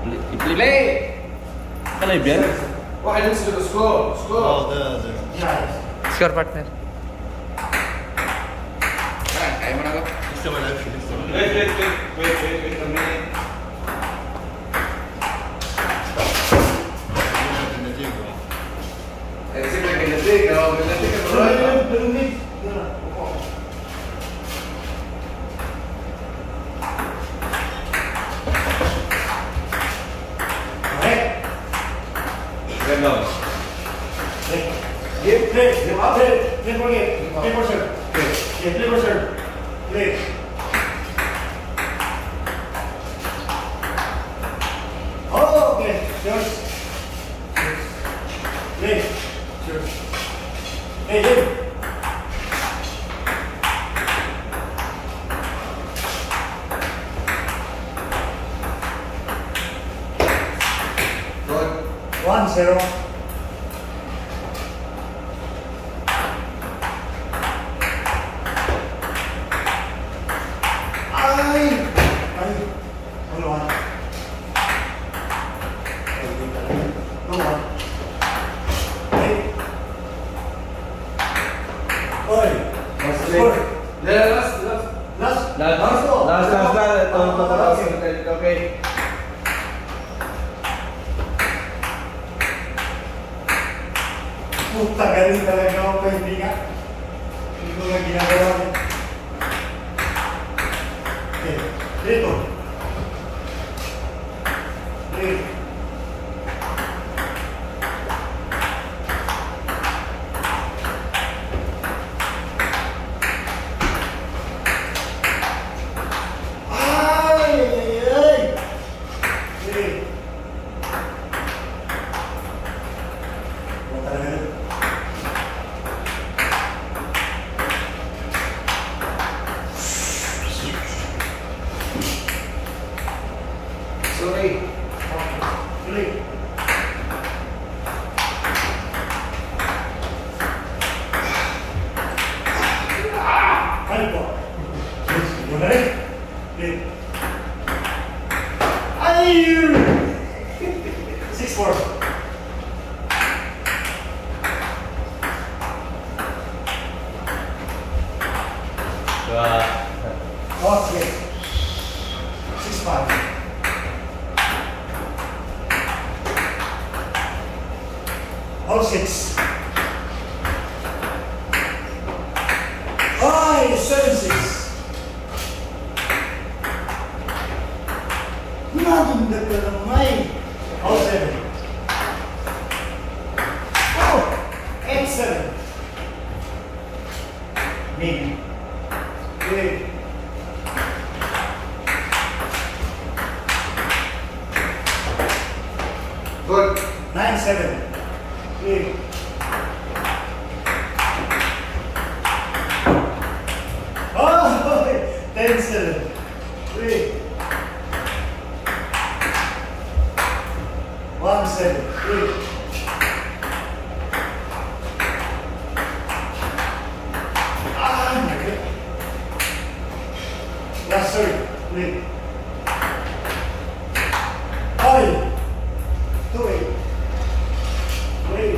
Play! Kan live yan? واحد يمسك سكور ده Score partner. kayak mana kok? لسه ما لعبش لسه ما Wait, لعبش. كملي. النتيجة. سيب لك النتيجة بالراحة. Ganun. Play for serve. Play for serve. Play. Oh, okay. Yours. Play. Yours. Hey, Jim. Good. 1-0. Okay. Puta galing talaga ako pa hindi nga. Hindi ko nga ginagawa niya. Okay, dito. Dito. Sorry. All 6. Oh, 7-6. Maganda ka naman. All 7. Oh, 8-7. Maybe. Good. Good. 9-7. Good. Oh, 10-7. Good. 1-7. Good. Ah, my God. Last serve. Good. 2-8. Wait.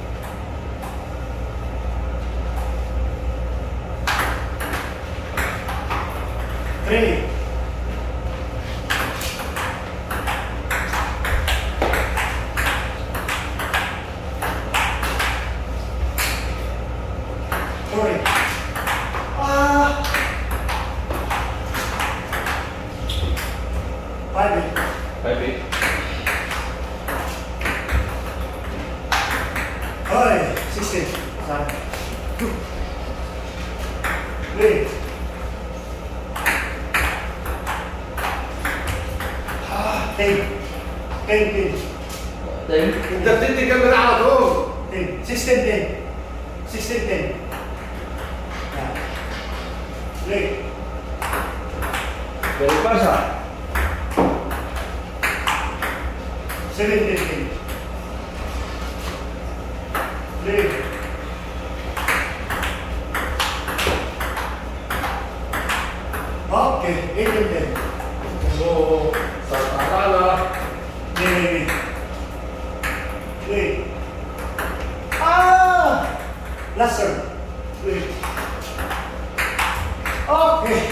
3. Sorry. Ah. 5-8. 5-8. Hi, 16. Sorry. 2. Wait. Ah, 10. 10. انت بتدي كاميرا على طول. 10. 16. 16. Yeah. Wait. Dari pasar. 17. Wait. Okay, 18. Oh, salah. Wait. Okay.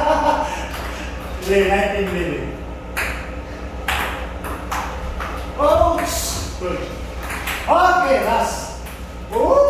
Lay 19 minutes. Oh, good. Okay, last. Ooh.